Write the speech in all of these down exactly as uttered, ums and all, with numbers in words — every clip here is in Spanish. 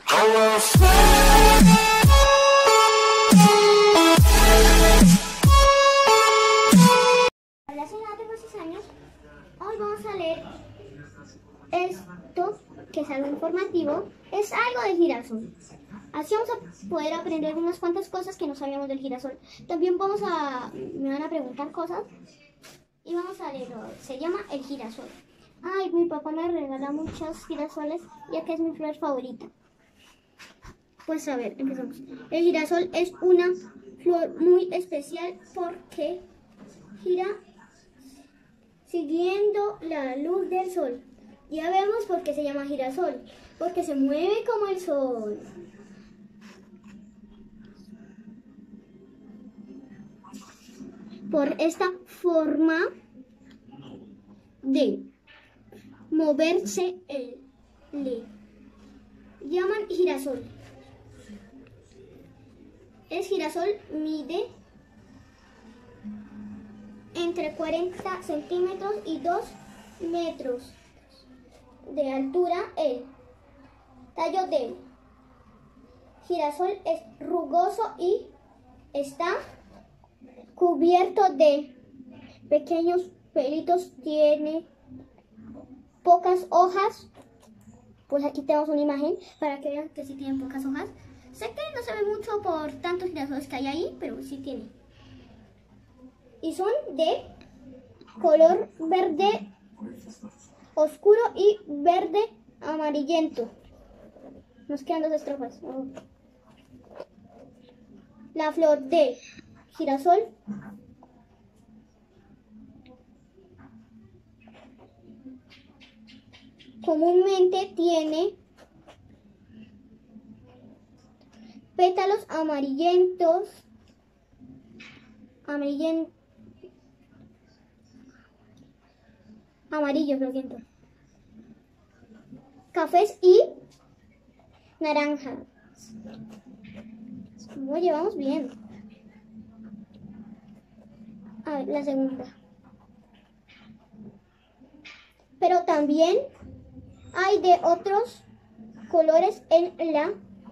Hola, soy Nat, tengo seis años. Hoy vamos a leer esto, que es algo informativo. Es algo del girasol. Así vamos a poder aprender unas cuantas cosas que no sabíamos del girasol. También vamos a, me van a preguntar cosas y vamos a leerlo. Se llama el girasol. Ay, mi papá me regala muchos girasoles, ya que es mi flor favorita. Pues a ver, empezamos. El girasol es una flor muy especial porque gira siguiendo la luz del sol. Ya vemos por qué se llama girasol, porque se mueve como el sol. Por esta forma de moverse, el, le llaman girasol. El girasol mide entre cuarenta centímetros y dos metros de altura. El tallo del girasol es rugoso y está cubierto de pequeños pelitos. Tiene pocas hojas. Pues aquí tenemos una imagen para que vean que sí tienen pocas hojas. Sé que no se ve mucho por tantos girasoles que hay ahí, pero sí tiene. Y son de color verde oscuro y verde amarillento. Nos quedan dos estrofas. La flor de girasol comúnmente tiene pétalos amarillentos, amarillentos, amarillos, lo siento, cafés y naranjas. Lo llevamos bien. A ver, la segunda. Pero también hay de otros colores en la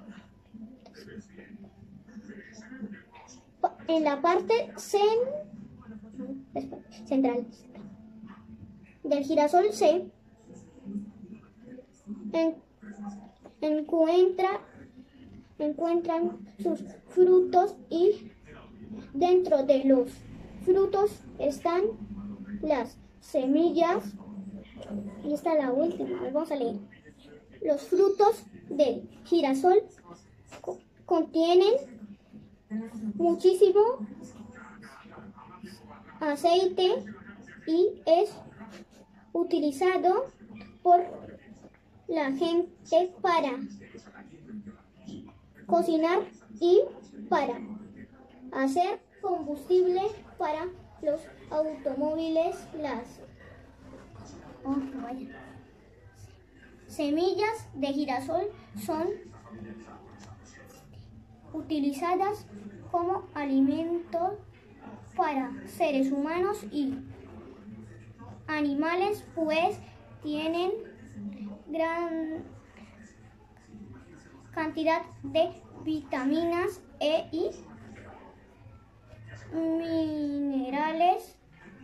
en la parte cen, central del girasol. Se en, encuentra encuentran sus frutos y dentro de los frutos están las semillas. Y esta es la última, vamos a leer. Los frutos del girasol co contienen muchísimo aceite y es utilizado por la gente para cocinar y para hacer combustible para los automóviles. Las oh, vaya. semillas de girasol son utilizadas como alimento para seres humanos y animales, pues tienen gran cantidad de vitaminas E y minerales.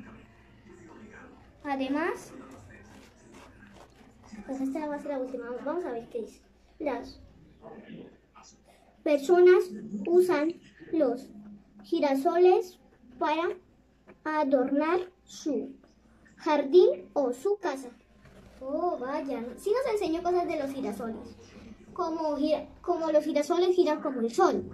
Además, pues esta va a ser la última. Vamos a ver qué dice. Las personas usan los girasoles para adornar su jardín o su casa. Oh, vaya. Sí nos enseñó cosas de los girasoles. Como, gira, como los girasoles giran como el sol.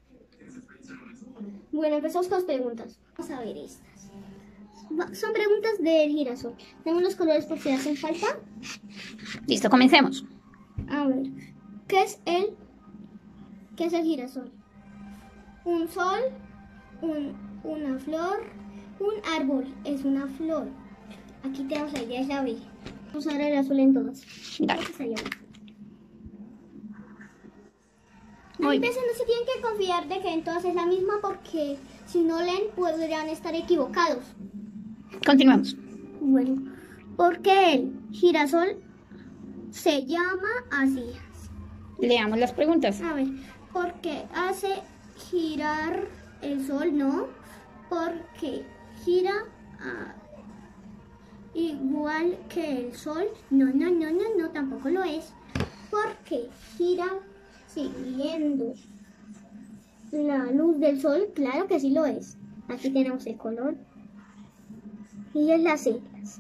Bueno, empezamos con las preguntas. Vamos a ver estas. Son preguntas del girasol. Tenemos los colores por si hacen falta. Listo, comencemos. A ver, ¿qué es el, qué es el girasol? Un sol, un, una flor, un árbol. Es una flor. Aquí tenemos la idea, es la B. Vamos a ver el azul en todas. Dale. Hay veces no se tienen que confiar de que en todas es la misma, porque si no leen podrían estar equivocados. Continuemos. Bueno, porque el girasol se llama así. Leamos las preguntas. A ver, porque hace girar el sol, no. Porque gira ah, igual que el sol, no, no, no, no, no, tampoco lo es. Porque gira siguiendo la luz del sol, claro que sí lo es. Aquí tenemos el color y es las siglas.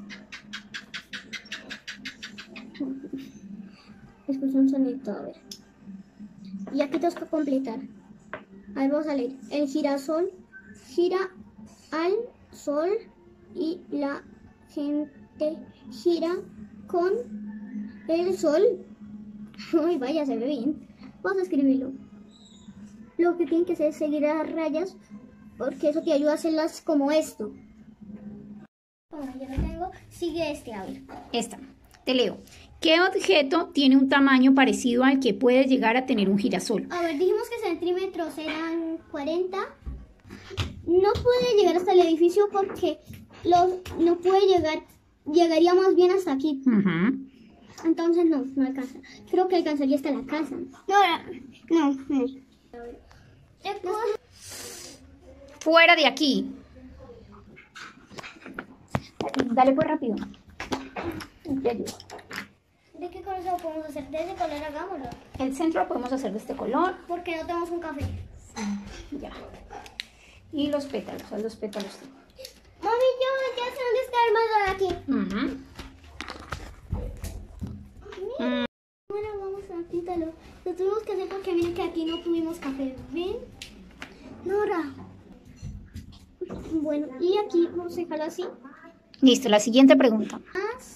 Escucha un sonido, a ver. Y aquí tenemos que completar. A ver, vamos a leer. El girasol gira al sol y la gente gira con el sol. Ay, vaya, se ve bien. Vamos a escribirlo. Lo que tienen que hacer es seguir las rayas, porque eso te ayuda a hacerlas como esto. Bueno, ya lo tengo. Sigue este, a ver. Esta. Te leo. ¿Qué objeto tiene un tamaño parecido al que puede llegar a tener un girasol? A ver, dijimos que centímetros eran cuarenta. No puede llegar hasta el edificio porque los, no puede llegar, llegaría más bien hasta aquí. Uh-huh. Entonces no, no alcanza. Creo que alcanzaría hasta la casa. No, no, no. Fuera de aquí. Dale pues rápido. Te ayudo. ¿De qué color lo podemos hacer? De ese color hagámoslo. El centro lo podemos hacer de este color. Porque no tenemos un café. Sí, ya. Y los pétalos, los pétalos. Mami, yo ya sé dónde está el más de aquí. Uh-huh. Mira. Bueno, vamos a pintarlo. Lo tuvimos que hacer porque miren que aquí no tuvimos café. ¿Ven? Nora. Bueno, y aquí vamos a dejarlo así. Listo, la siguiente pregunta. Más.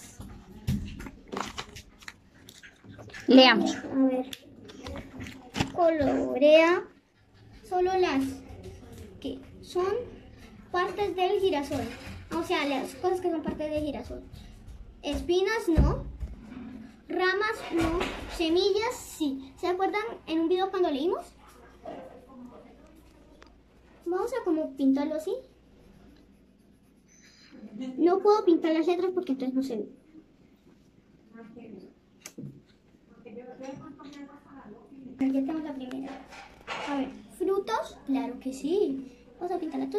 Leamos. A ver. Colorea solo las que son partes del girasol. O sea, las cosas que son partes del girasol. Espinas no. Ramas no. Semillas sí. ¿Se acuerdan en un video cuando leímos? Vamos a como pintarlo así. No puedo pintar las letras porque entonces no se ve. Ya tenemos la primera. A ver, frutos, claro que sí. Vamos a pintarla.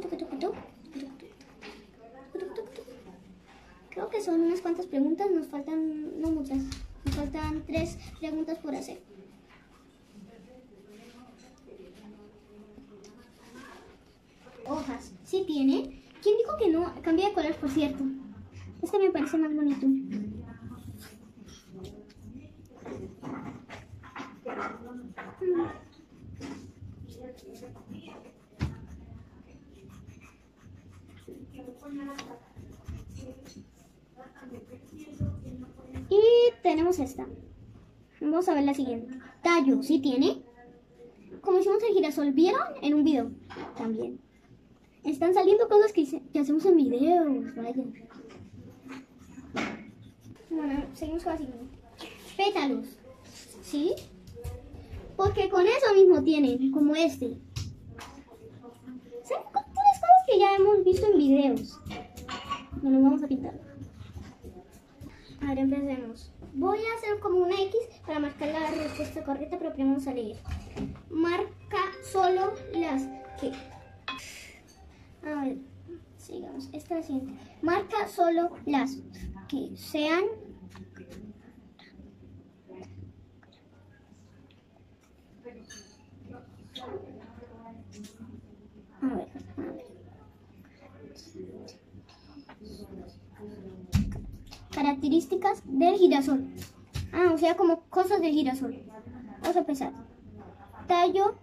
Creo que son unas cuantas preguntas. Nos faltan, no muchas. Nos faltan tres preguntas por hacer. Hojas, sí tiene. ¿Quién dijo que no? Cambia de color, por cierto. Este me parece más bonito. Y tenemos esta. Vamos a ver la siguiente. Tallo, ¿sí tiene? Como hicimos el girasol, ¿vieron? En un video también. Están saliendo cosas que, que hacemos en videos, vaya. Bueno, seguimos con la siguiente. Pétalos, ¿sí? Porque con eso mismo tienen, como este. Son todas cosas que ya hemos visto en videos. No los vamos a pintar. A ver, empecemos. Voy a hacer como una X para marcar la respuesta correcta, pero primero vamos a leer. Marca solo las que... A ver, sigamos. Esta es la siguiente. Marca solo las que sean... A ver, a ver. Características del girasol. Ah, o sea, como cosas del girasol. Vamos a empezar. Tallo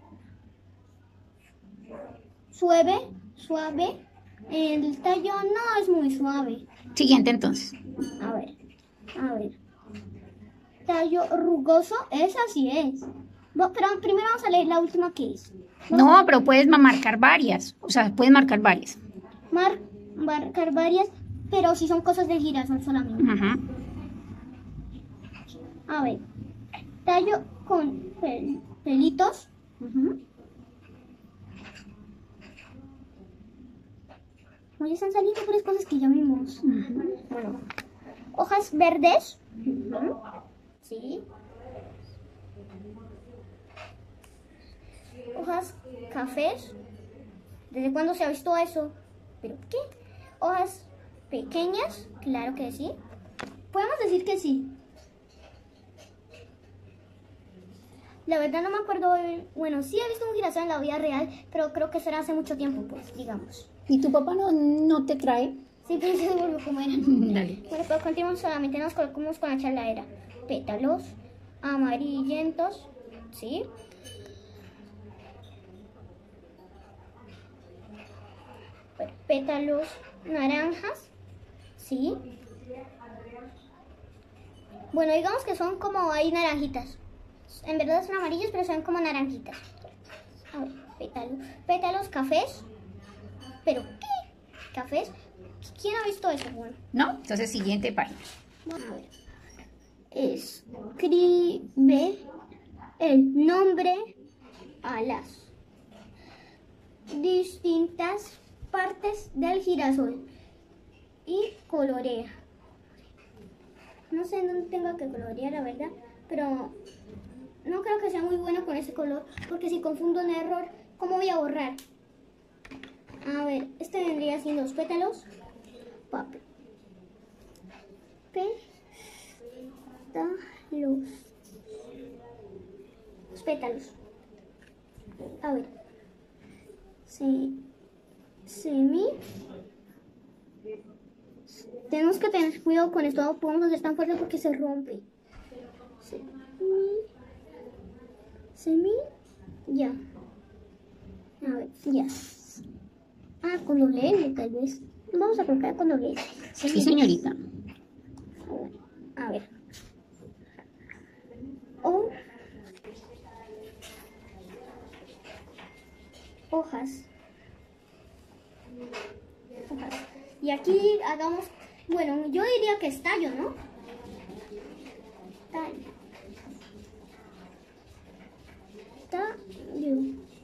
suave, suave. El tallo no es muy suave. Siguiente entonces. A ver, a ver. Tallo rugoso, esa sí es. Pero primero vamos a leer la última que es. No, pero puedes marcar varias. O sea, puedes marcar varias. Mar, marcar varias, pero si son cosas del girasol solamente. Uh-huh. A ver. Tallo con pel, pelitos. Uh-huh. Oye, están saliendo puras cosas que ya vimos. Uh-huh. Bueno. Hojas verdes. Uh-huh. Sí. hojas cafés. ¿Desde cuándo se ha visto eso? ¿Pero qué? ¿Hojas pequeñas? Claro que sí. Podemos decir que sí. La verdad no me acuerdo. Bueno, sí he visto un girasol en la vida real, pero creo que será hace mucho tiempo, pues, digamos. ¿Y tu papá no, no te trae? Sí, pero se vuelve como era. Dale. Bueno, pero continuamos, solamente nos colocamos con la charladera. Pétalos amarillentos, ¿sí? Pétalos naranjas, ¿sí? Bueno, digamos que son como ahí naranjitas. En verdad son amarillos, pero son como naranjitas. A ver, pétalos, pétalos cafés. ¿Pero qué? ¿Cafés? ¿Quién ha visto eso? Bueno. ¿No? Entonces, siguiente página. Vamos a ver. Escribe el nombre a las distintas partes del girasol y colorea. No sé dónde tengo que colorear, la verdad, pero no creo que sea muy bueno con ese color, porque si confundo un error, ¿cómo voy a borrar? A ver, este vendría siendo los pétalos. Papel. Pétalos. Los pétalos. A ver. Sí. Semi. Tenemos que tener cuidado con esto. No podemos hacer tan fuerte porque se rompe. Semi. Semi. Ya. A ver, ya. Ah, con doble L tal vez. Vamos a colocar con doble L. Sí, señorita. A ver. O. Hojas. Hojas. Y aquí hagamos, bueno, yo diría que es tallo, ¿no? Tallo. Tallo.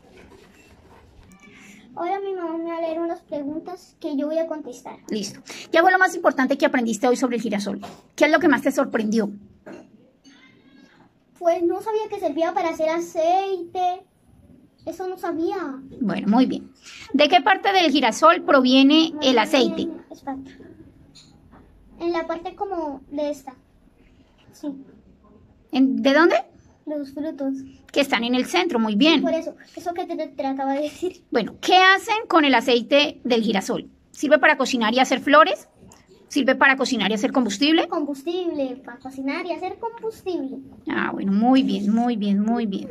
Ahora mi mamá me va a leer unas preguntas que yo voy a contestar. Listo. ¿Qué fue lo más importante que aprendiste hoy sobre el girasol? ¿Qué es lo que más te sorprendió? Pues no sabía que servía para hacer aceite. Eso no sabía. Bueno, muy bien. ¿De qué parte del girasol proviene el aceite? Espera. En la parte como de esta. Sí. ¿En- ¿De dónde? De los frutos. Que están en el centro, muy bien. Por eso, eso que te, te trataba de decir. Bueno, ¿qué hacen con el aceite del girasol? ¿Sirve para cocinar y hacer flores? ¿Sirve para cocinar y hacer combustible? Combustible, para cocinar y hacer combustible. Ah, bueno, muy bien, muy bien, muy bien.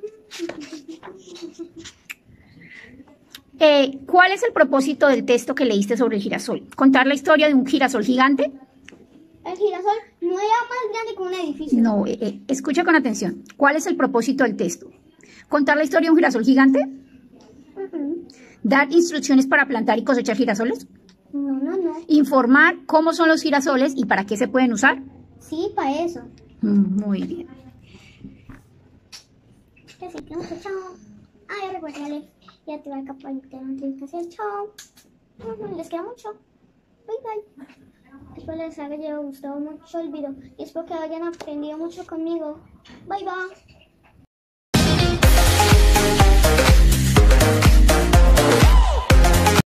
Eh, ¿cuál es el propósito del texto que leíste sobre el girasol? ¿Contar la historia de un girasol gigante? El girasol no era más grande que un edificio. No, eh, eh, escucha con atención. ¿Cuál es el propósito del texto? ¿Contar la historia de un girasol gigante? Uh-huh. ¿Dar instrucciones para plantar y cosechar girasoles? No, no, no. ¿Informar cómo son los girasoles y para qué se pueden usar? Sí, para eso. Mm, muy bien. Así que mucho chao. Ay, recuérdale. Y activar el campanita de notificación. Chao. Uh-huh. Les queda mucho. Bye, bye. Espero les haya gustado mucho el video y espero que hayan aprendido mucho conmigo. Bye bye.